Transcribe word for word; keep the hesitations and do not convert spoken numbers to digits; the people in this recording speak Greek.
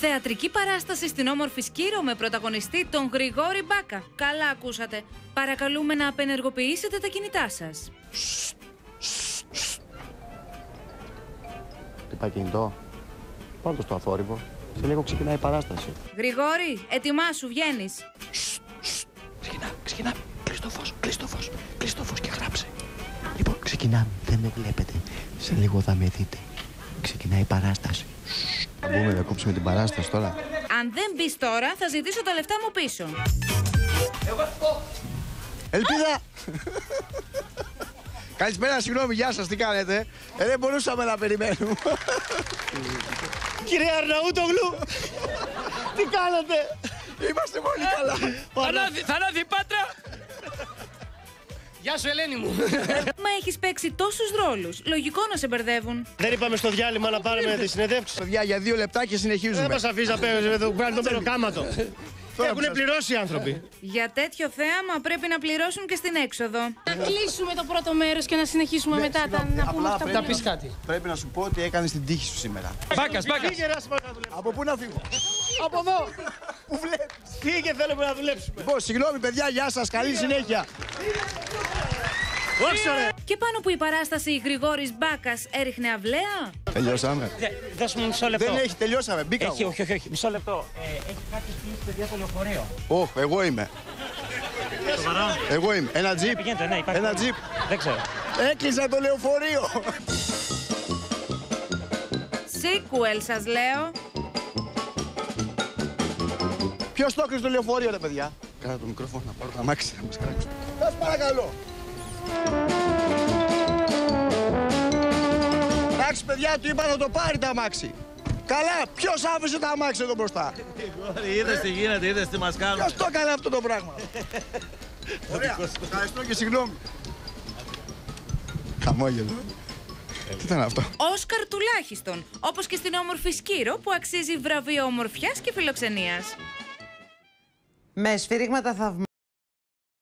Θεατρική παράσταση στην όμορφη Σκύρο με πρωταγωνιστή τον Γρηγόρη Μπάκα. Καλά ακούσατε. Παρακαλούμε να απενεργοποιήσετε τα κινητά σας. Τι πάει κινητό. Πάρ' το στο αθόρυβο. Σε λίγο ξεκινάει η παράσταση. Γρηγόρη, ετοιμάσου, βγαίνεις. Ξεκινά, ξεκινά. Κλείς το φως, κλείς το φως, κλείς το φως και γράψε. Λοιπόν, ξεκινάμε. Δεν με βλέπετε. Σε λίγο θα με δείτε. Ξεκινάει η παράσταση. Θα μπούμε να κόψουμε την παράσταση τώρα. Αν δεν μπεις τώρα, θα ζητήσω τα λεφτά μου πίσω. Ελπίδα! Καλησπέρα, συγγνώμη, γεια σας, τι κάνετε. Ε, δεν μπορούσαμε να περιμένουμε. Κύριε Αρναούτογλου, τι κάνετε. Είμαστε πολύ καλά. Θανάση η Πάτρα. Γεια σου, Ελένη μου. Μα έχεις παίξει τόσους ρόλους. Λογικό να σε μπερδεύουν. Δεν είπαμε στο διάλειμμα να πάρουμε τη συνεντεύξη. Παιδιά, για δύο λεπτά και συνεχίζουμε. Δεν μας αφήσει να παίρνουμε το μεροκάματο. Έχουν πληρώσει οι άνθρωποι. Για τέτοιο θέαμα πρέπει να πληρώσουν και στην έξοδο. Να κλείσουμε το πρώτο μέρος και να συνεχίσουμε μετά τα, να πούμε αυτά που Θα πεις κάτι. Πρέπει να σου πω ότι έκανες την τύχη σου σήμερα. Μπάκας, Μπάκας. Από πού να φύγω. Από εδώ. Πού βλέπεις. Φύγε, θέλουμε να δουλέψουμε. Λοιπόν, συγγνώμη παιδιά, γεια σας, καλή συνέχεια. Όχι, ωραία. Και πάνω που η παράσταση Γρηγόρης Μπάκας έριχνε αυλαία. Τελειώσαμε. Δώσ' μου μισό λεπτό. Δεν έχει, τελειώσαμε. Μπήκα. Έχει, όχι, όχι, όχι. Μισό λεπτό. Ε, έχει κάποιος κλείσει παιδιά το λεωφορείο. Ωχ, εγώ είμαι. Σοβαρά. Εγώ είμαι. Ένα τζιπ. Πηγαίνετε, ναι, υπάρχει. Ένα τζιπ. Δεν ξέρω. Έκλεισα το λεωφορείο. Σίκουελ σας λέω. Ποιος το έκλεισε το λεωφορείο, ρε παιδιά. Κάνα το μικρόφωνο να πάρω τα μάξι να μας κράξουν. Σας παρακαλώ. Εντάξει παιδιά, του είπα να το πάρει τα αμάξι. Καλά, ποιος άφησε τα αμάξι εδώ μπροστά. Είδες τι γίνεται, είδες τι μας κάνουν. Ποιος το έκανε αυτό το πράγμα. Ωραία, ευχαριστώ και συγγνώμη. Χαμόγελο. Τι ήταν αυτό. Όσκαρ τουλάχιστον, όπως και στην όμορφη Σκύρο που αξίζει βραβείο ομορφιάς και φιλοξενίας. Με σφυρίγματα θαυμάτων.